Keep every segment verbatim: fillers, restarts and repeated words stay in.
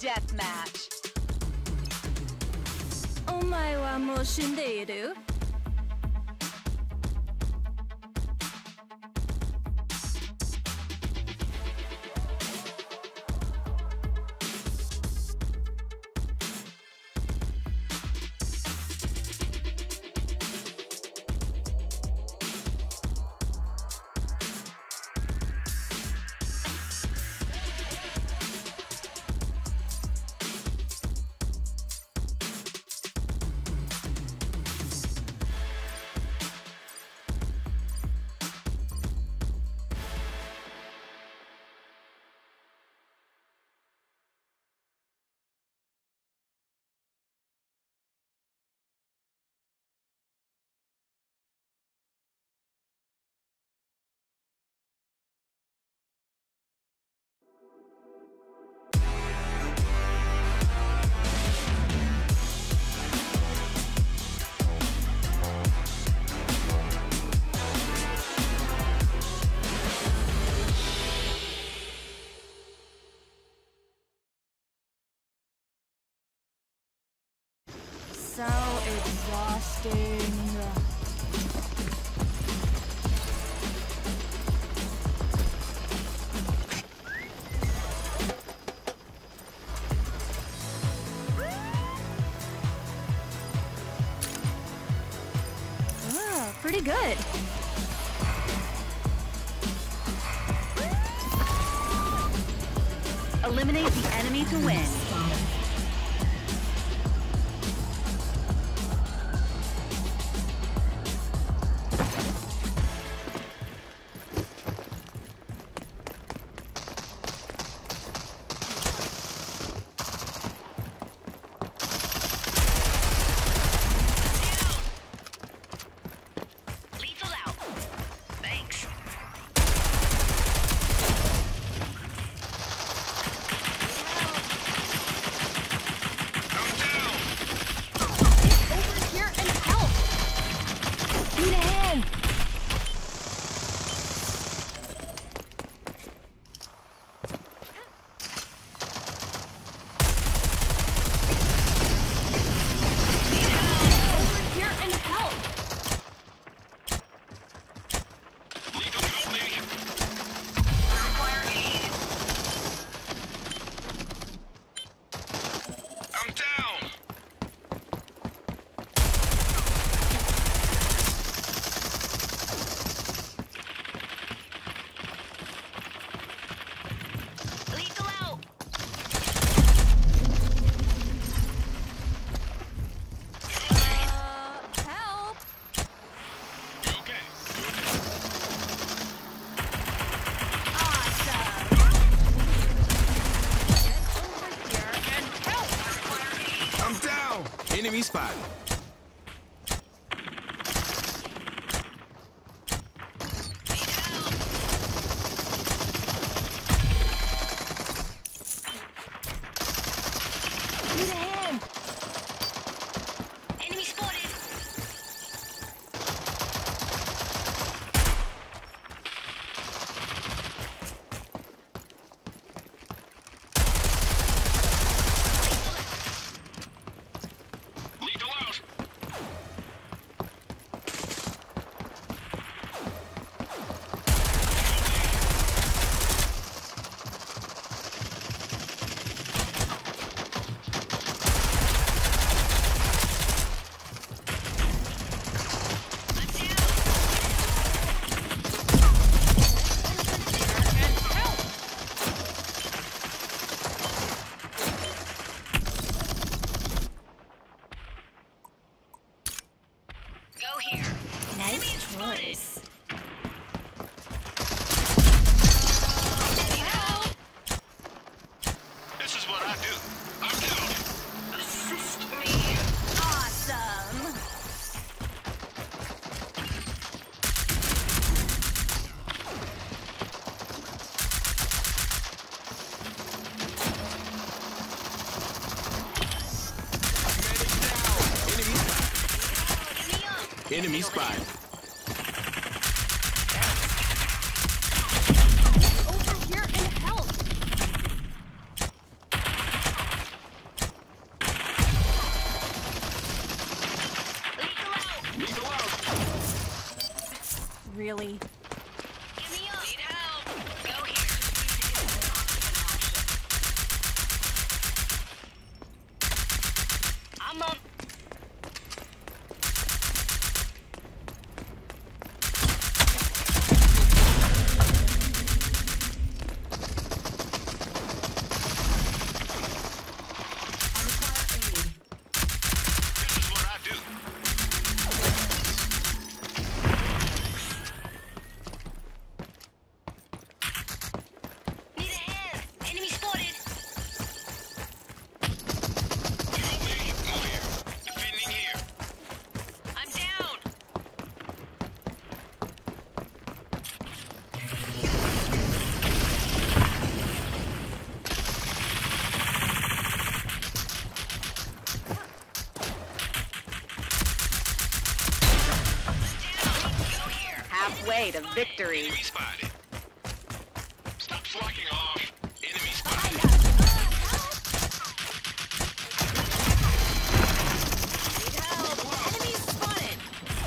deathmatch. お前はもう死んでいる? So exhausting. Oh, pretty good. Eliminate the enemy to win. Enemy spot. Need a hand. Enemy spotted. Go here. Nice choice. This is what I do. I'm down. Assist me. Awesome. Enemy spot. Over here and help. really? Give me up. Need help. Go here. I'm on. This is what I do. Need a hand. Enemy spotted. Hey, move here. Defending here. I'm down. Go here. Halfway to victory. Enemy spotted. Stop slacking off. Enemy spotted. Need help. Enemy spotted.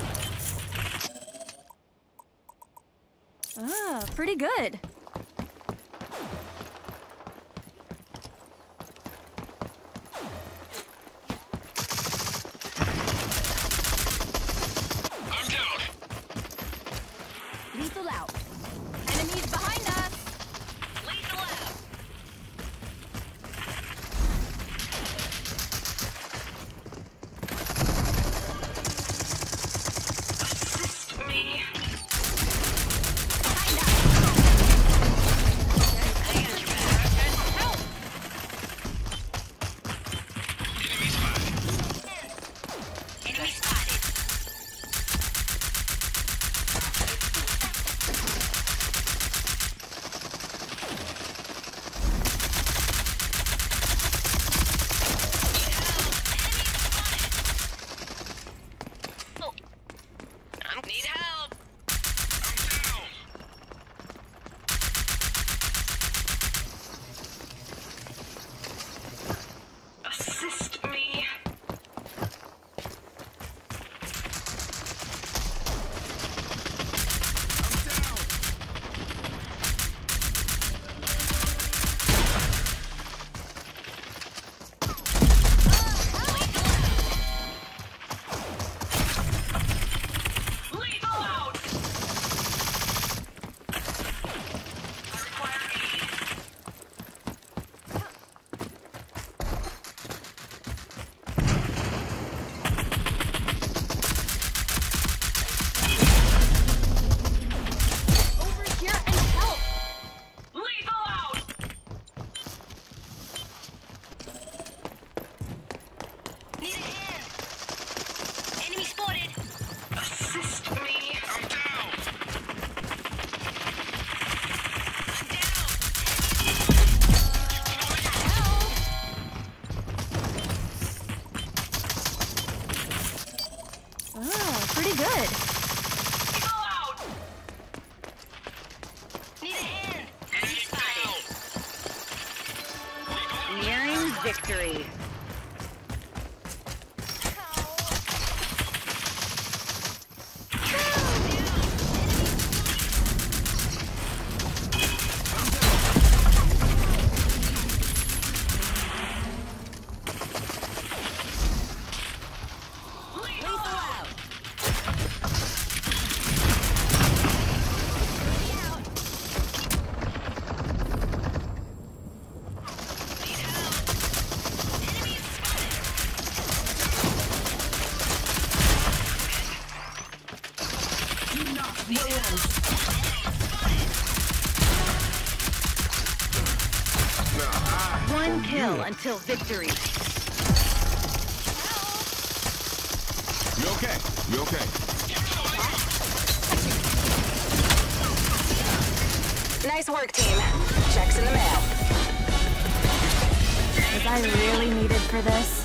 Ah, pretty good. I'm down. Lethal out. Enemies behind us. Lethal out. Assist me. Behind us. I got your back. Help. Enemy spotted. Enemy spotted. Oh. I need help. I'm down. Assist me. Lethal out. I require aid. Over here and help. Lethal out. Need a hand. Enemy spotted. Assist me. I'm down. I'm down. Ah, pretty good. Go out. Need a hand. Enemy spotted. Nearing victory. Lethal out. Need help. Enemy spotted. One kill until victory. You okay? You okay? Nice work, team. Checks in the mail. Was I really needed for this?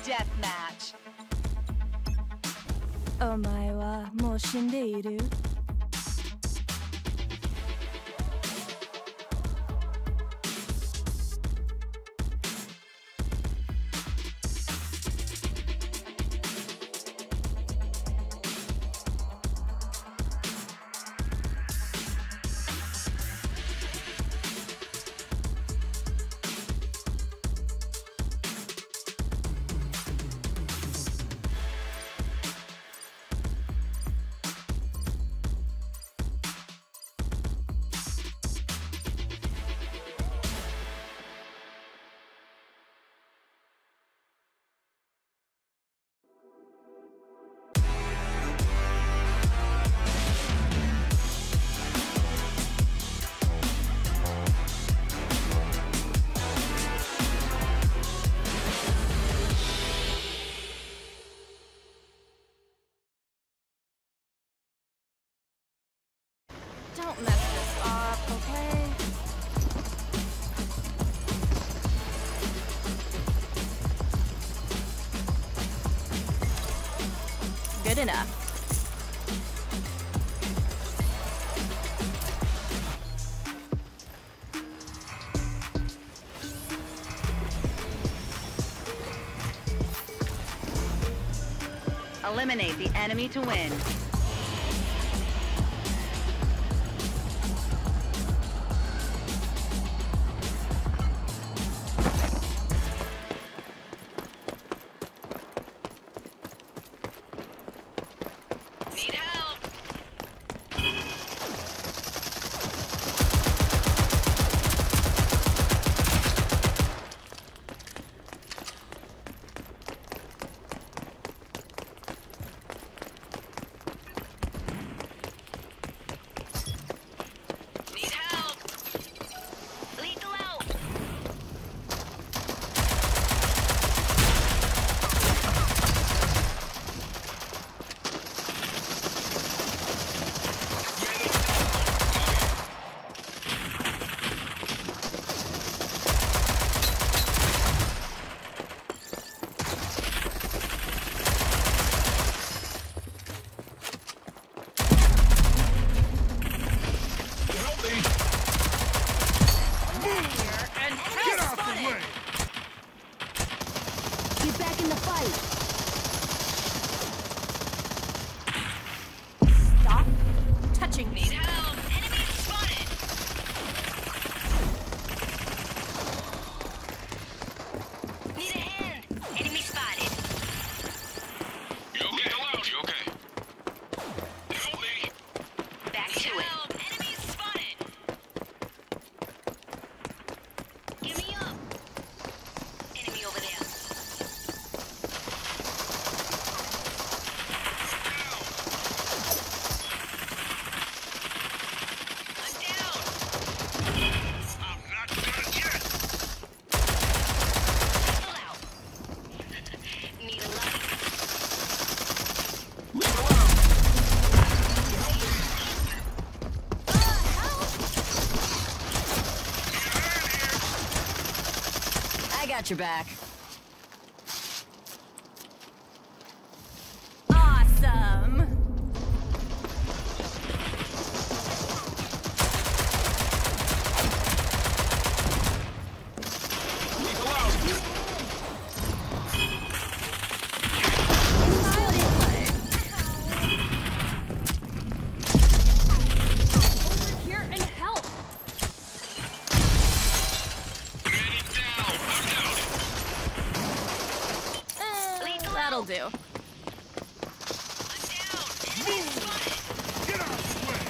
deathmatch. お前はもう死んでいる Don't mess this up, okay? Good enough. Eliminate the enemy to win. Need help. Need help. Lethal out. Help me! Get off the way. Get back in the fight. Stop touching me. Need help. Enemy spotted. Need a hand. Enemy spotted. You okay? You okay? Help me! Back to it. Enemy spotted. Give me up. Enemy over there. I'm down. I'm not done yet! Pull out. Need a light. I got your back. Awesome. Over here and help. Man down! I'm down! Eh, that'll do. I'm down. Enemy spotted. Get out of the way!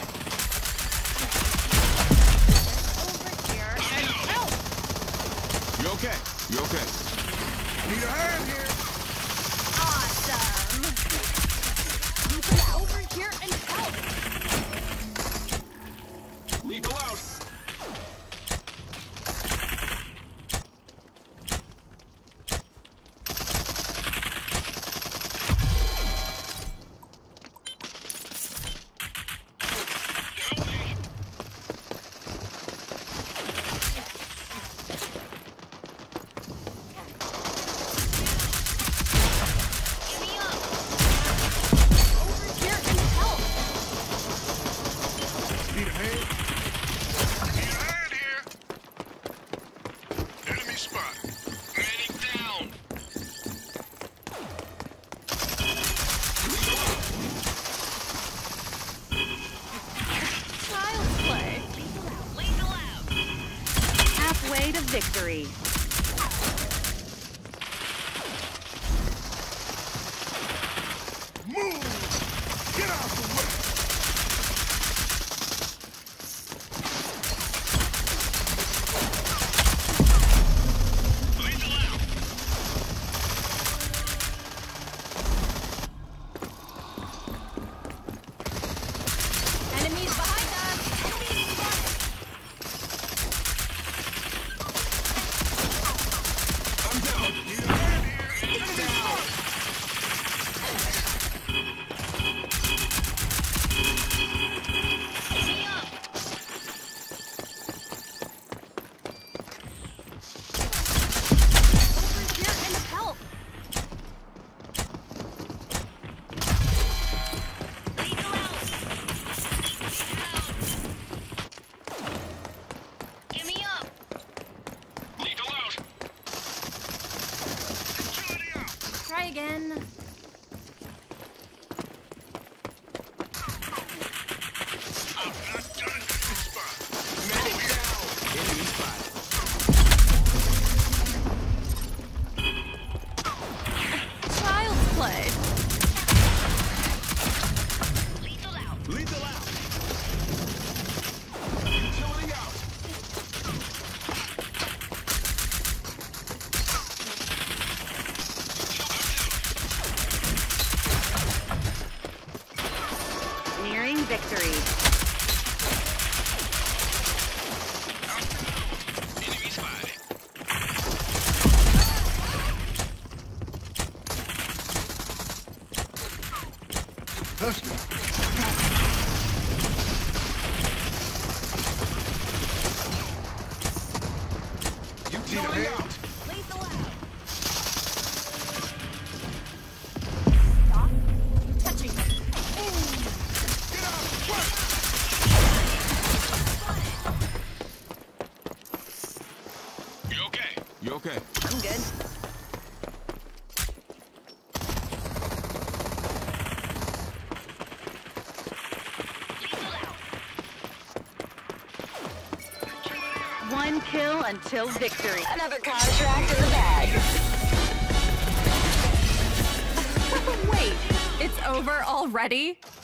Over here and help. You okay? You okay? Need a hand here! Awesome. Over here and help. Lethal out! Help me! spot. Medic down. Child's play. Lethal out. Halfway to victory. Move! Get out the way! Lethal out. Enemies behind us. I'm down! Down! Give me up. Over here and help. Lethal out. Give me up. Lethal out. Agility out. Try again. I'm not done. Spot. Medic down! Enemy spotted. Child's play. Lethal out. Lethal out! Utility out! Nearing victory. Enemy spotted. Let's go. Utility out! Lethal out. Stop. Touching. Get out! Work! You okay? You okay? I'm good. Lethal out. One kill until victory. Another contract in the bag. Wait, it's over already?